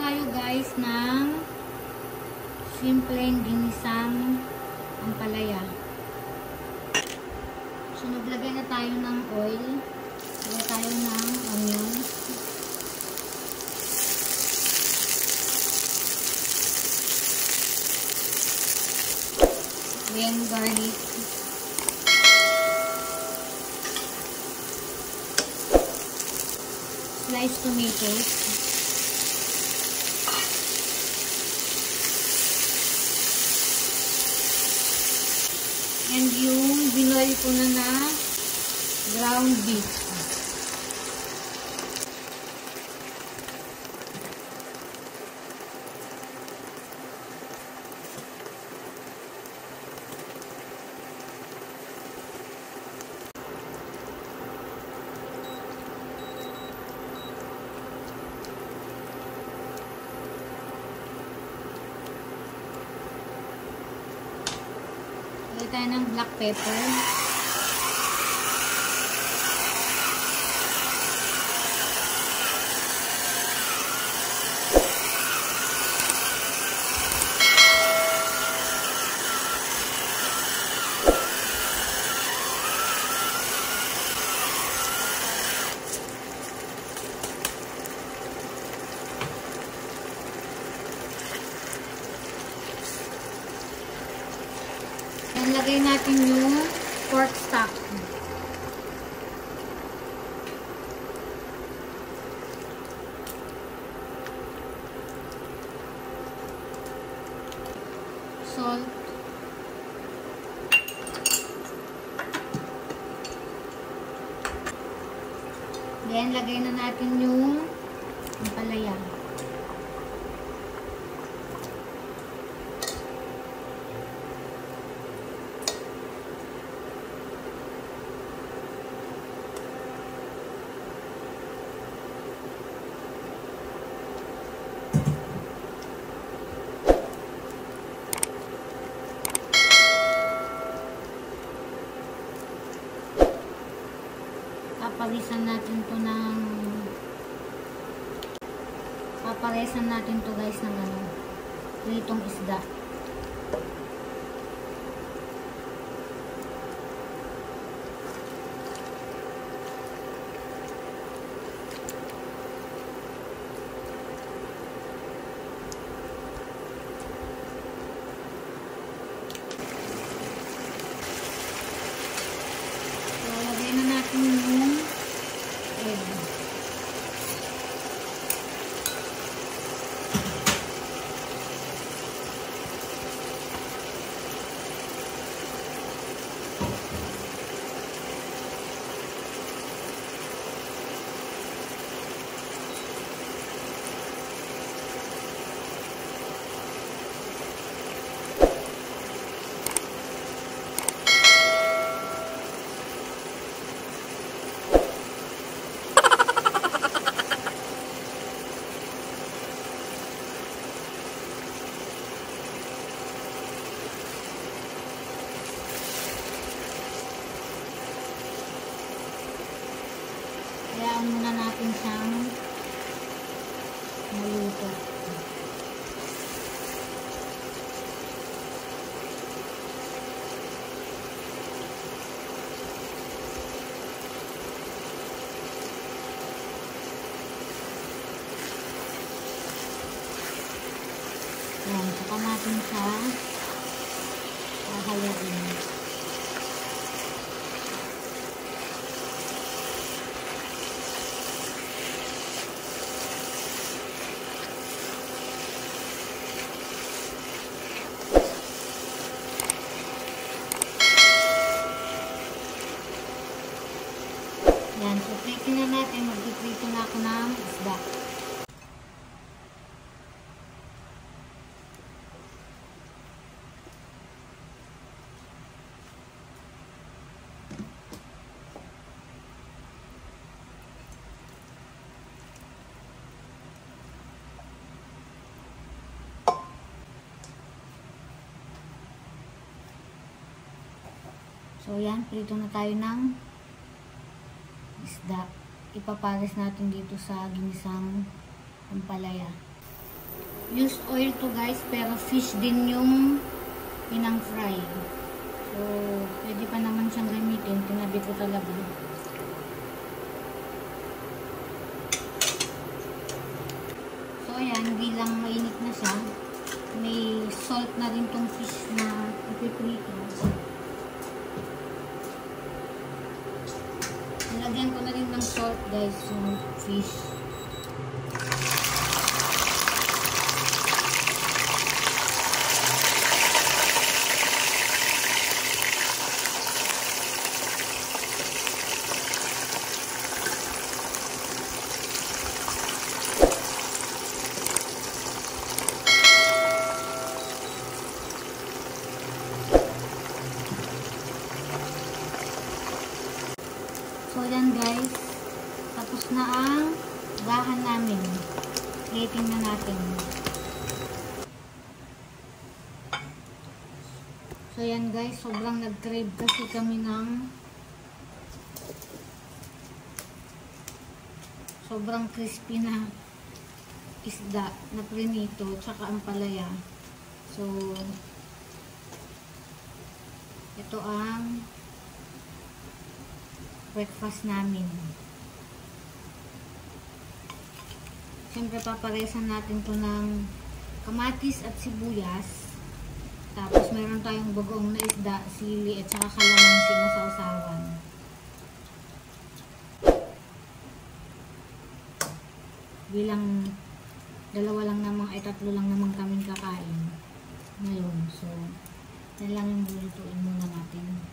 tayo guys ng simpleng ginisang ampalaya. So naglagay na tayo ng oil. Lagay tayo ng onion. Then garlic. Sliced tomatoes. And yung binoil ko na ground beef. Tayo ng black pepper. Lagay natin yung pork stock. Salt. Then, lagay na natin yung ampalaya. Paparesan natin to guys ng pritong isda. So, lagay na natin yung egg. Hayaan muna natin siyang maluto. Yan, saka natin siya haluin. Yan, so prito na natin. Mag-prito na ako ng isda. So yan, prito na tayo ng isda. Ipapares natin dito sa ginisang ampalaya. used oil to guys, pero fish din yung pinang-fry. So, pwede pa naman siyang gamitin. Tinabi ko talaga. So, ayan, bilang mainit na siya, may salt na rin tong fish na ipiprito. Nilagyan ko na rin ng salt guys yung fish. So, yan guys. Tapos na ang gahan namin. Plating na natin. So, yan guys. Sobrang nag-crave kasi kami ng sobrang crispy na isda na prinito tsaka ampalaya. So, ito ang breakfast namin. Siyempre paparesan natin to ng kamatis at sibuyas. Tapos meron tayong bagoong na isda, sili at saka kalamansi na sausawan. Bilang dalawa lang namang ay tatlo lang namang kami kakain ngayon. So, yan lang yung lulutuin muna natin.